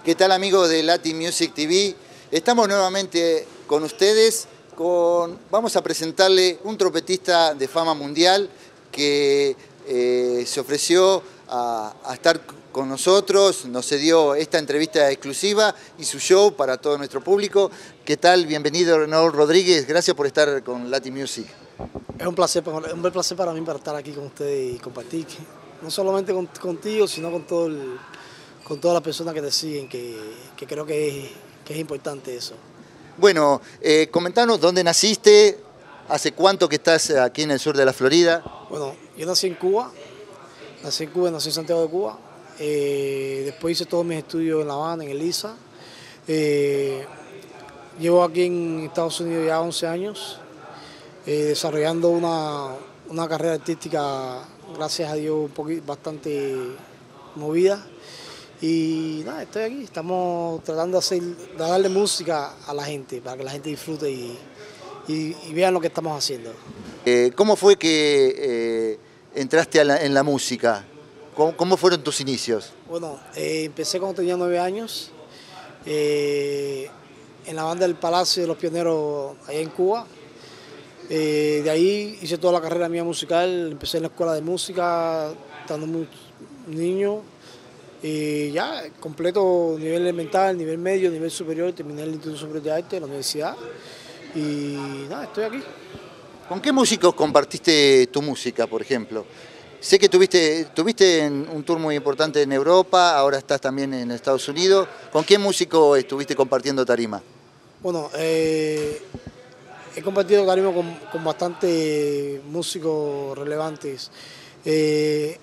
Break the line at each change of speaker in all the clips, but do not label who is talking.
¿Qué tal, amigos de Latin Music TV? Estamos nuevamente con ustedes. Vamos a presentarle un trompetista de fama mundial que se ofreció a estar con nosotros, nos cedió esta entrevista exclusiva y su show para todo nuestro público. ¿Qué tal? Bienvenido, Raúl Rodríguez. Gracias por estar con Latin Music.
Es un placer para mí para estar aquí con ustedes y compartir, no solamente contigo, sino con todas las personas que te siguen, que creo que es importante eso.
Bueno, comentanos dónde naciste, hace cuánto que estás aquí en el sur de la Florida.
Bueno, yo nací en Cuba, nací en Santiago de Cuba. Después hice todos mis estudios en La Habana, en el ISA. Llevo aquí en Estados Unidos ya 11 años. Desarrollando una carrera artística, gracias a Dios, bastante movida. Y nada, estoy aquí, estamos tratando de darle música a la gente, para que la gente disfrute y vean lo que estamos haciendo.
¿Cómo fue que entraste en la música? ¿Cómo fueron tus inicios?
Bueno, empecé cuando tenía 9 años, en la banda del Palacio de los Pioneros allá en Cuba. De ahí hice toda la carrera mía musical, empecé en la escuela de música, estando muy niño, y ya completo nivel elemental, nivel medio, nivel superior, terminé el Instituto Superior de Arte, la universidad, y nada, estoy aquí.
¿Con qué músicos compartiste tu música, por ejemplo? Sé que tuviste un tour muy importante en Europa, ahora estás también en Estados Unidos. ¿Con qué músico estuviste compartiendo tarima?
Bueno, he compartido tarima con bastantes músicos relevantes. He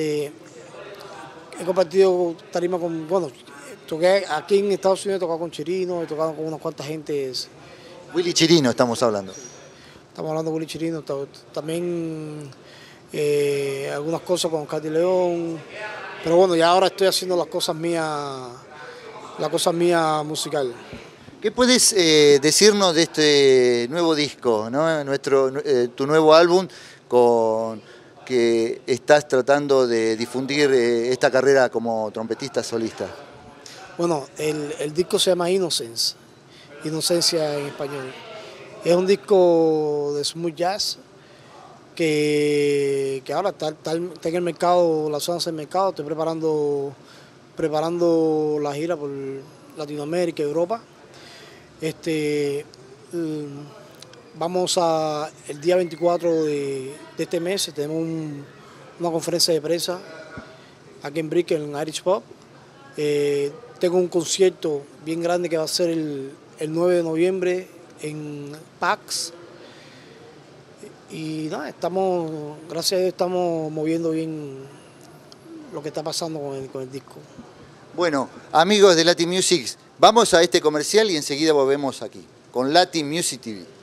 compartido tarima toqué aquí en Estados Unidos, he tocado con Chirino, he tocado con unas cuantas gentes.
Willy Chirino estamos hablando.
Estamos hablando de Willy Chirino, también algunas cosas con Katy León, pero bueno, ya ahora estoy haciendo las cosas mías musical.
¿Qué puedes decirnos de este nuevo disco, ¿no? Tu nuevo álbum que estás tratando de difundir esta carrera como trompetista solista?
Bueno, el disco se llama Innocence, Inocencia en español. Es un disco de smooth jazz que ahora está en el mercado, las zonas del mercado. Estoy preparando la gira por Latinoamérica y Europa. Vamos el día 24 de este mes, tenemos una conferencia de prensa aquí en Brickell, en Irish Pub. Tengo un concierto bien grande que va a ser el 9 de noviembre en PAX. Y nada, gracias a Dios estamos moviendo bien lo que está pasando con el disco.
Bueno, amigos de Latin Music, vamos a este comercial y enseguida volvemos aquí con Latin Music TV.